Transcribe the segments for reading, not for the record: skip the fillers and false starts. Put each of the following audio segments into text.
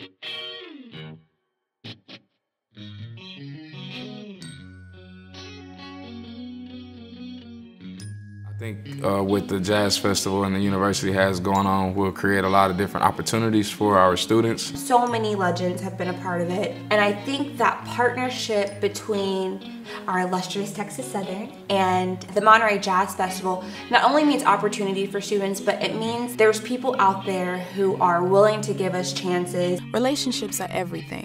I think with the Jazz Festival and the university has going on, we'll create a lot of different opportunities for our students. So many legends have been a part of it, and I think that partnership between our illustrious Texas Southern and the Monterey Jazz Festival not only means opportunity for students, but it means there's people out there who are willing to give us chances. Relationships are everything.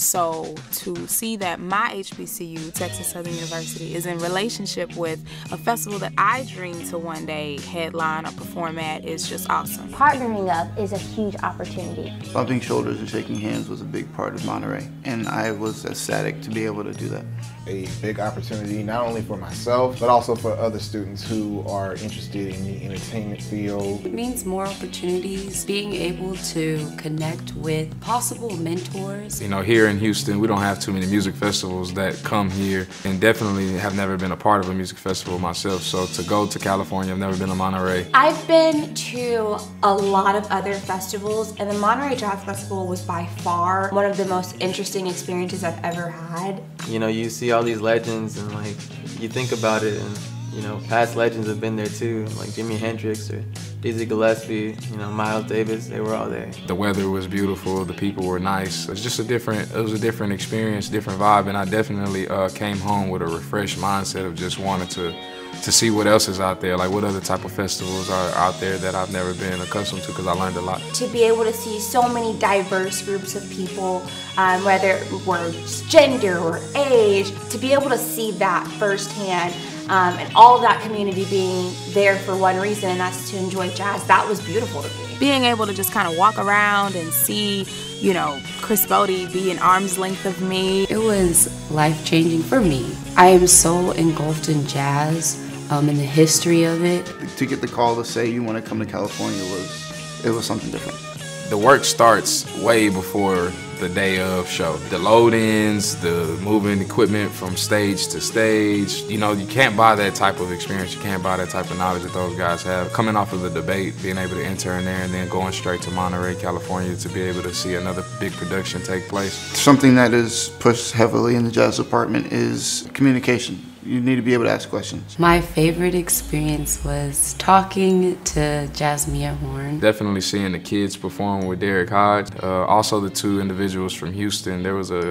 So to see that my HBCU, Texas Southern University, is in relationship with a festival that I dream to one day headline or perform at is just awesome. Partnering up is a huge opportunity. Bumping shoulders and shaking hands was a big part of Monterey, and I was ecstatic to be able to do that. A big opportunity not only for myself, but also for other students who are interested in the entertainment field. It means more opportunities, being able to connect with possible mentors. You know, here in Houston, we don't have too many music festivals that come here, and definitely have never been a part of a music festival myself. So to go to California, I've never been to Monterey. I've been to a lot of other festivals, and the Monterey Jazz Festival was by far one of the most interesting experiences I've ever had. You know, you see all these legends and like, you think about it and, you know, past legends have been there too, like Jimi Hendrix or Dizzy Gillespie, you know, Miles Davis, they were all there. The weather was beautiful, the people were nice. It was just a different experience, different vibe, and I definitely came home with a refreshed mindset of just wanting to see what else is out there, like what other type of festivals are out there that I've never been accustomed to, because I learned a lot. To be able to see so many diverse groups of people, whether it was gender or age, to be able to see that firsthand, and all of that community being there for one reason, and that's to enjoy jazz, that was beautiful to me. Being able to just kind of walk around and see, you know, Chris Bodie be an arm's length of me. It was life-changing for me. I am so engulfed in jazz and the history of it. To get the call to say you want to come to California was something different. The work starts way before the day of show. The load-ins, the moving equipment from stage to stage. You know, you can't buy that type of experience. You can't buy that type of knowledge that those guys have. Coming off of the debate, being able to intern there and then going straight to Monterey, California to be able to see another big production take place. Something that is pushed heavily in the jazz department is communication. You need to be able to ask questions. My favorite experience was talking to Jasmine Horn. Definitely seeing the kids perform with Derek Hodge. Also the two individuals from Houston. There was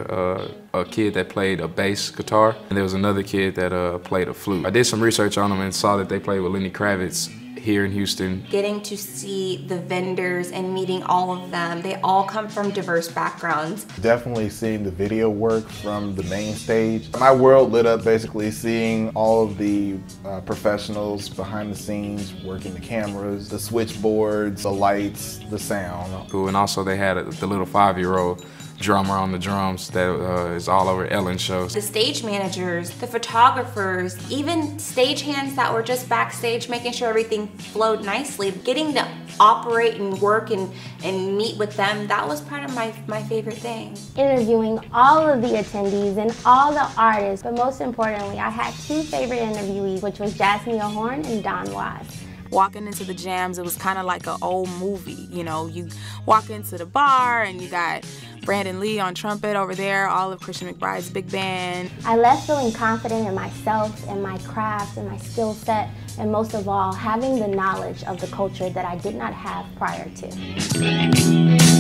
a kid that played a bass guitar, and there was another kid that played a flute. I did some research on them and saw that they played with Lenny Kravitz here in Houston. Getting to see the vendors and meeting all of them, they all come from diverse backgrounds. Definitely seeing the video work from the main stage. My world lit up basically seeing all of the professionals behind the scenes, working the cameras, the switchboards, the lights, the sound. And also they had the little 5-year-old drummer on the drums that is all over Ellen's shows. The stage managers, the photographers, even stagehands that were just backstage making sure everything flowed nicely. Getting to operate and work and meet with them, that was part of my favorite thing. Interviewing all of the attendees and all the artists, but most importantly, I had two favorite interviewees, which was Jasmine Horn and Don Wise. Walking into the jams, it was kind of like an old movie. You know, you walk into the bar and you got Brandon Lee on trumpet over there, all of Christian McBride's big band. I left feeling confident in myself and my craft and my skill set, and most of all, having the knowledge of the culture that I did not have prior to.